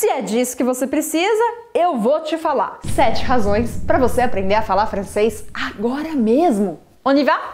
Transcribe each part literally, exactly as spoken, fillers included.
Se é disso que você precisa, eu vou te falar. Sete razões para você aprender a falar francês agora mesmo. On y va?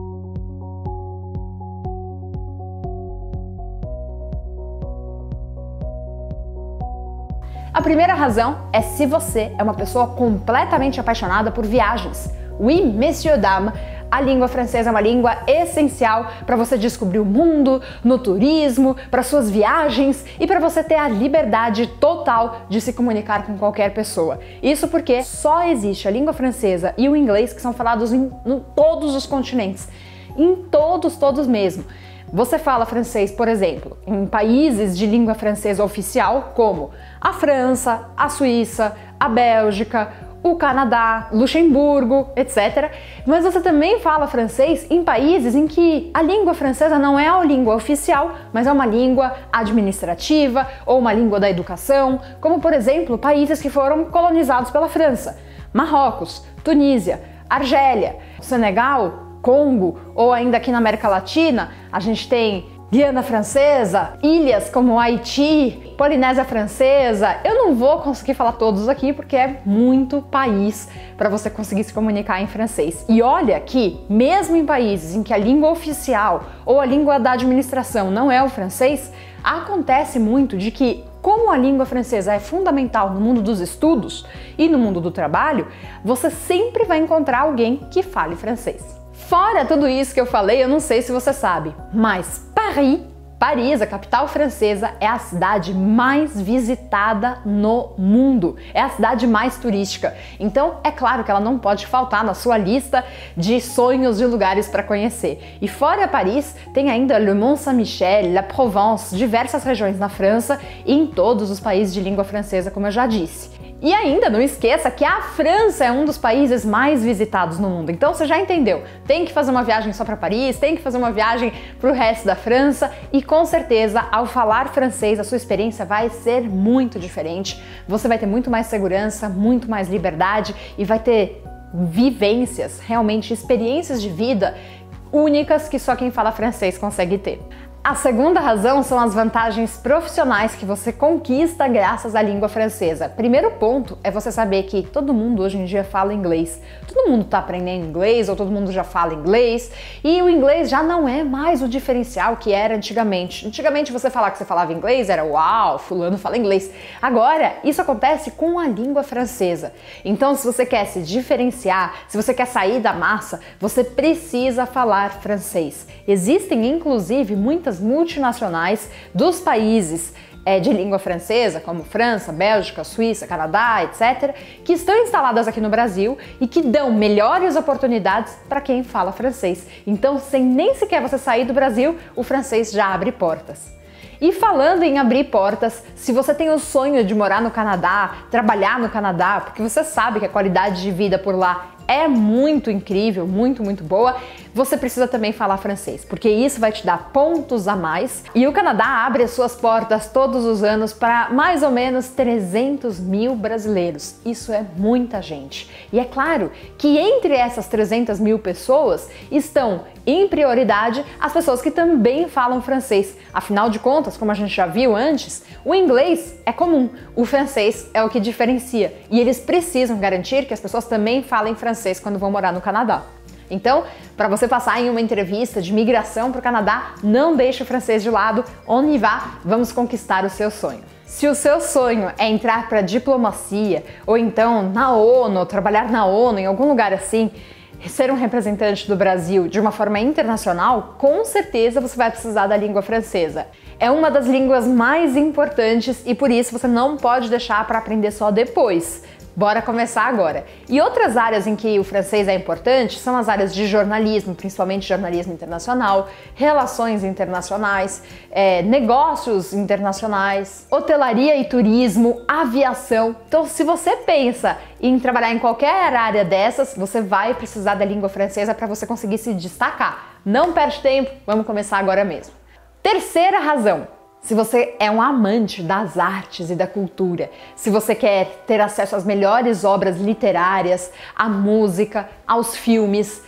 A primeira razão é se você é uma pessoa completamente apaixonada por viagens. Oui, messieurs, dames, a língua francesa é uma língua essencial para você descobrir o mundo, no turismo, para suas viagens e para você ter a liberdade total de se comunicar com qualquer pessoa. Isso porque só existe a língua francesa e o inglês que são falados em, em todos os continentes. Em todos, todos mesmo. Você fala francês, por exemplo, em países de língua francesa oficial, como a França, a Suíça, a Bélgica, o Canadá, Luxemburgo, etcétera. Mas você também fala francês em países em que a língua francesa não é a língua oficial, mas é uma língua administrativa ou uma língua da educação, como, por exemplo, países que foram colonizados pela França: Marrocos, Tunísia, Argélia, Senegal, Congo, ou ainda aqui na América Latina, a gente tem Guiana Francesa, ilhas como Haiti, Polinésia Francesa. Eu não vou conseguir falar todos aqui porque é muito país para você conseguir se comunicar em francês. E olha que, mesmo em países em que a língua oficial ou a língua da administração não é o francês, acontece muito de que, como a língua francesa é fundamental no mundo dos estudos e no mundo do trabalho, você sempre vai encontrar alguém que fale francês. Fora tudo isso que eu falei, eu não sei se você sabe, mas Paris, Paris, a capital francesa, é a cidade mais visitada no mundo. É a cidade mais turística. Então, é claro que ela não pode faltar na sua lista de sonhos de lugares para conhecer. E fora Paris, tem ainda Le Mont Saint-Michel, La Provence, diversas regiões na França e em todos os países de língua francesa, como eu já disse. E ainda não esqueça que a França é um dos países mais visitados no mundo. Então você já entendeu, tem que fazer uma viagem só para Paris, tem que fazer uma viagem para o resto da França e com certeza ao falar francês a sua experiência vai ser muito diferente. Você vai ter muito mais segurança, muito mais liberdade e vai ter vivências, realmente experiências de vida únicas que só quem fala francês consegue ter. A segunda razão são as vantagens profissionais que você conquista graças à língua francesa. Primeiro ponto é você saber que todo mundo hoje em dia fala inglês. Todo mundo está aprendendo inglês ou todo mundo já fala inglês e o inglês já não é mais o diferencial que era antigamente. Antigamente você falar que você falava inglês era uau, fulano fala inglês. Agora isso acontece com a língua francesa. Então se você quer se diferenciar, se você quer sair da massa, você precisa falar francês. Existem inclusive muitas multinacionais dos países é, de língua francesa, como França, Bélgica, Suíça, Canadá, etcétera, que estão instaladas aqui no Brasil e que dão melhores oportunidades para quem fala francês. Então, sem nem sequer você sair do Brasil, o francês já abre portas. E falando em abrir portas, se você tem o sonho de morar no Canadá, trabalhar no Canadá, porque você sabe que a qualidade de vida por lá é muito incrível, muito, muito boa, você precisa também falar francês, porque isso vai te dar pontos a mais. E o Canadá abre as suas portas todos os anos para mais ou menos trezentos mil brasileiros. Isso é muita gente. E é claro que entre essas trezentas mil pessoas estão, em prioridade, as pessoas que também falam francês. Afinal de contas, como a gente já viu antes, o inglês é comum, o francês é o que diferencia. E eles precisam garantir que as pessoas também falem francês quando vão morar no Canadá. Então, para você passar em uma entrevista de migração para o Canadá, não deixe o francês de lado. On y va, vamos conquistar o seu sonho. Se o seu sonho é entrar para diplomacia, ou então na ONU, ou trabalhar na ONU, em algum lugar assim, ser um representante do Brasil de uma forma internacional, com certeza você vai precisar da língua francesa. É uma das línguas mais importantes e por isso você não pode deixar para aprender só depois. Bora começar agora. E outras áreas em que o francês é importante são as áreas de jornalismo, principalmente jornalismo internacional, relações internacionais, é, negócios internacionais, hotelaria e turismo, aviação. Então, se você pensa em trabalhar em qualquer área dessas, você vai precisar da língua francesa para você conseguir se destacar. Não perde tempo, vamos começar agora mesmo. Terceira razão. Se você é um amante das artes e da cultura, se você quer ter acesso às melhores obras literárias, à música, aos filmes,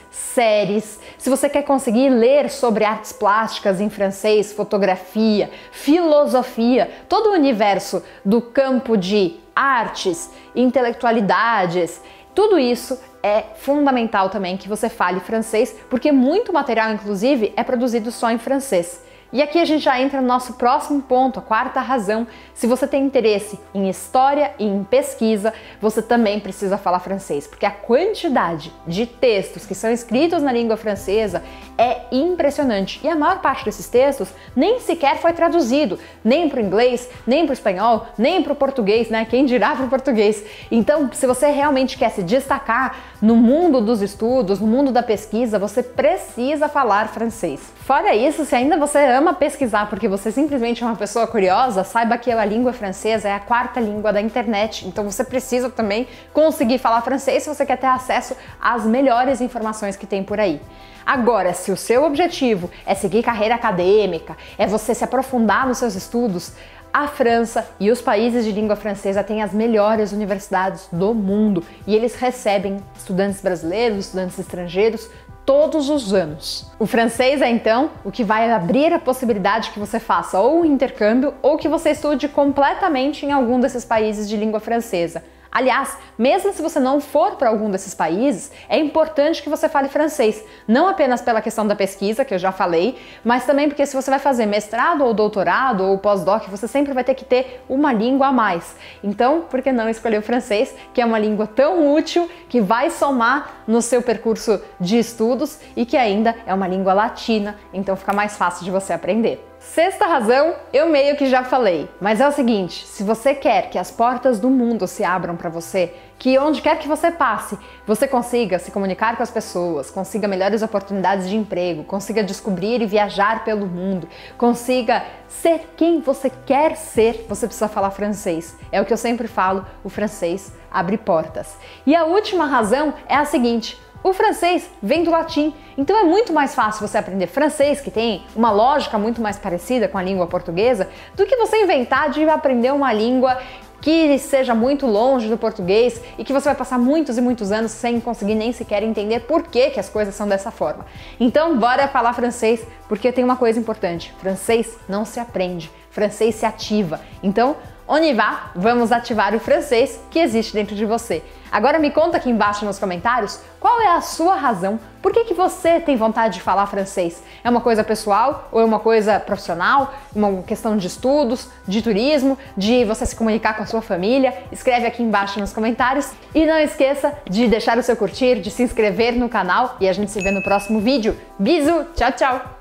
séries, se você quer conseguir ler sobre artes plásticas em francês, fotografia, filosofia, todo o universo do campo de artes, intelectualidades, tudo isso é fundamental também que você fale francês, porque muito material, inclusive, é produzido só em francês. E aqui a gente já entra no nosso próximo ponto, a quarta razão. Se você tem interesse em história e em pesquisa, você também precisa falar francês, porque a quantidade de textos que são escritos na língua francesa é impressionante. E a maior parte desses textos nem sequer foi traduzido, nem para o inglês, nem para o espanhol, nem para o português, né? Quem dirá para o português. Então, se você realmente quer se destacar no mundo dos estudos, no mundo da pesquisa, você precisa falar francês. Fora isso, se ainda você ama pesquisar porque você simplesmente é uma pessoa curiosa, saiba que a língua francesa é a quarta língua da internet, então você precisa também conseguir falar francês se você quer ter acesso às melhores informações que tem por aí. Agora, se o seu objetivo é seguir carreira acadêmica, é você se aprofundar nos seus estudos, a França e os países de língua francesa têm as melhores universidades do mundo e eles recebem estudantes brasileiros, estudantes estrangeiros, todos os anos. O francês é então o que vai abrir a possibilidade que você faça ou um intercâmbio ou que você estude completamente em algum desses países de língua francesa. Aliás, mesmo se você não for para algum desses países, é importante que você fale francês, não apenas pela questão da pesquisa, que eu já falei, mas também porque se você vai fazer mestrado ou doutorado ou pós-doc, você sempre vai ter que ter uma língua a mais. Então, por que não escolher o francês, que é uma língua tão útil, que vai somar no seu percurso de estudos e que ainda é uma língua latina, então fica mais fácil de você aprender. Sexta razão, eu meio que já falei, mas é o seguinte, se você quer que as portas do mundo se abram para você, que onde quer que você passe, você consiga se comunicar com as pessoas, consiga melhores oportunidades de emprego, consiga descobrir e viajar pelo mundo, consiga ser quem você quer ser, você precisa falar francês. É o que eu sempre falo, o francês abre portas. E a última razão é a seguinte, o francês vem do latim, então é muito mais fácil você aprender francês, que tem uma lógica muito mais parecida com a língua portuguesa, do que você inventar de aprender uma língua que seja muito longe do português e que você vai passar muitos e muitos anos sem conseguir nem sequer entender por que que as coisas são dessa forma. Então, bora falar francês, porque tem uma coisa importante, francês não se aprende, francês se ativa. Então, on y va, vamos ativar o francês que existe dentro de você. Agora me conta aqui embaixo nos comentários qual é a sua razão, por que que você tem vontade de falar francês? É uma coisa pessoal ou é uma coisa profissional? Uma questão de estudos, de turismo, de você se comunicar com a sua família? Escreve aqui embaixo nos comentários e não esqueça de deixar o seu curtir, de se inscrever no canal e a gente se vê no próximo vídeo. Bisous, tchau, tchau!